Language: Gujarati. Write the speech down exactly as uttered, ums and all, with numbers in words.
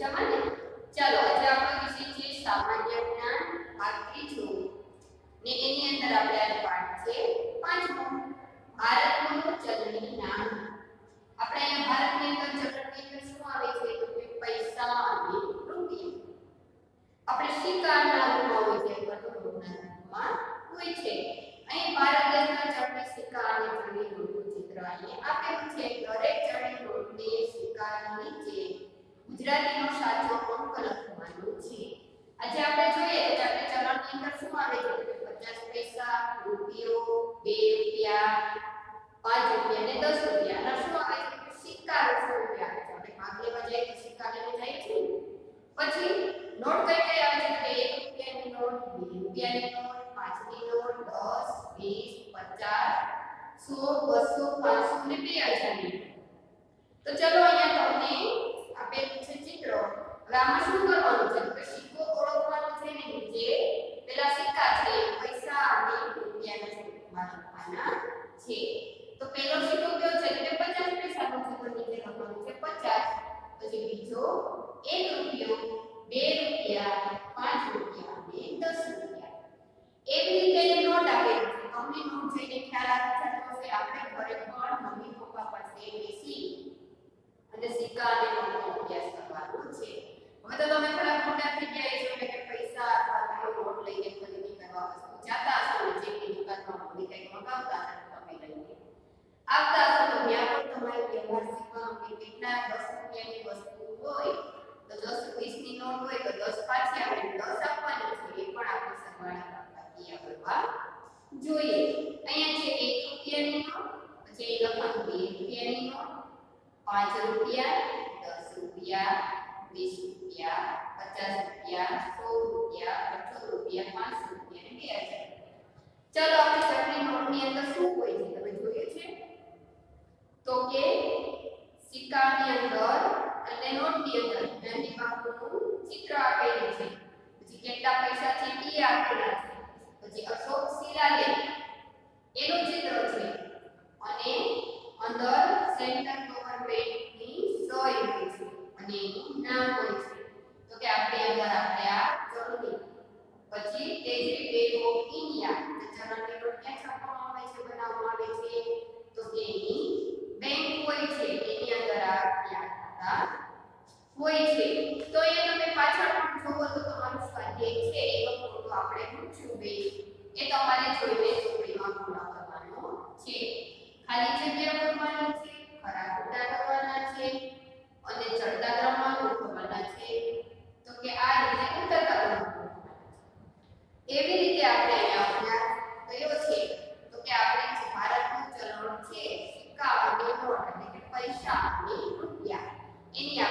મજામાં ને? ચાલો આજે આપણો વિષય છે સામાન્ય જ્ઞાન ભાગ ત્રીજો ને એની અંદર આપણે આ પાઠ છે પાંચમો ભારતનું ચલણી નાણું. આપણે અહીંયા ભારતની અંદર ચલણની અંદર શું આવે છે તો કે પૈસા અને રૂપિયા. આપણે સિક્કાના રૂપમાં હોય છે અથવા તો નોટના રૂપમાં હોય છે. અહીં ભારત દેશના ચલણી સિક્કા અને ચલણી નોટનું ચિત્ર અહીંયા આપેલું છે. દરેક ચલણી નોટની સિક્કાની નીચે ગુજરાતીનો સાચો અંક લખવાનો છે. આજે આપણે જોઈએ તો આપણે ચલણની અંદર શું આવે છે તો પચાસ પૈસા, રૂપિયો, બે રૂપિયા, પાંચ રૂપિયા અને દસ રૂપિયા. અને શું આવે છે તો સિક્કા સો રૂપિયા આવે છે. આપણે ભાગ લેવા જઈએ તો સિક્કા લઈને જાય છે. પછી નોટ કઈ કઈ આવે છે તો એક રૂપિયાની નોટ, બે રૂપિયાની નોટ, પાંચ ની નોટ, દસ, વીસ, પચાસ, સો, બસો, પાંચસો અને બે હજાર ની. તો ચલો અહીંયા તમને આપેલું છે ચિત્ર. હવે આમાં શું કરવાનું છે તો સિક્કો ઓળખવાનો છે ને નીચે પેલા સિક્કા છે પૈસા અને રૂપિયાના સ્વરૂપમાં લખવાના છે. તો પહેલો સિક્કો કયો છે એટલે પચાસ પૈસાનો છે તો નીચે લખવાનું છે પચાસ. પછી બીજો એક રૂપિયો, બે રૂપિયા, પાંચ રૂપિયા અને દસ રૂપિયા. એવી રીતે નોટ આપેલી છે. તમને નોટ જોઈને ખ્યાલ આવી જતો હશે. આપણે ઘરે પણ મમ્મી પપ્પા પાસે બેસી અને સિક્કા અને નોટનો અભ્યાસ કરવાનો છે. હવે તો તમે થોડા મોટા થઈ ગયા છો એટલે કે પૈસા અથવા તો નોટ લઈને ખરીદી કરવા વસ્તુ જાતા હશો ને જેની દુકાનમાં મમ્મી કંઈક મંગાવતા હતા તમે લઈને આવતા હશો તો ત્યાં પણ તમારે વ્યવહાર શીખવાનું કે કેટલા દસ રૂપિયાની વસ્તુ હોય તો દસ વીસ ની નોટ હોય તો દસ પાછી આપણે દસ આપવાની છે. એ પણ આપણે સરવાળા બાદબાકી કરવા જોઈએ. અહીંયા છે એક રૂપિયાની નોટ, પછી લખવાનું બે રૂપિયાની નોટ, પાંચ રૂપિયા, દસ રૂપિયા, વીસ રૂપિયા, પચાસ રૂપિયા, સો રૂપિયા, અઠસો રૂપિયા, પાંચસો રૂપિયા અને બે હજાર. ચાલો આપણે ચલણી નોટની અંદર શું હોય છે તમે જોયું છે તો કે સિક્કાની અંદર અને નોટની અંદર નાની બાબુનું ચિત્ર આપેલું છે. પછી કેટલા પૈસા છે એ આપેલા છે. પછી અશોક શિલાલેખ એનું ચિત્ર છે અને અંદર સેન્ટર ગવર્નમેન્ટની સહી હોય છે અને એનું નામ હોય છે. તો કે આપણે અંદર આપણે આ ચલણી પછી તેજરી બેંક ઓફ ઇન્ડિયા ચલણી નોટ ક્યાં છાપવામાં આવે છે બનાવવામાં આવે છે તો કે એની બેંક હોય છે એની અંદર આ ખાતા હોય છે. તો એ તમે પાછળ પણ જોવો તો તમારું સ્વાધ્યાય છે એનો ફોટો આપણે મૂકશું બે એ તમારે જોઈને ચોપડીમાં પૂરા કરવાનો છે. ખાલી જગ્યા ભરવાની છે, ખરા ખોટા કરવાના છે અને ચડતા ક્રમમાં લખવાના છે. તો કે આ રીતે ઉતરતા ક્રમમાં એવી રીતે આપણે અહીંયા અભ્યાસ કર્યો છે. તો કે આપણે જે ભારતનું ચલણ છે સિક્કા અને નોટ એટલે કે પૈસા અને રૂપિયા એની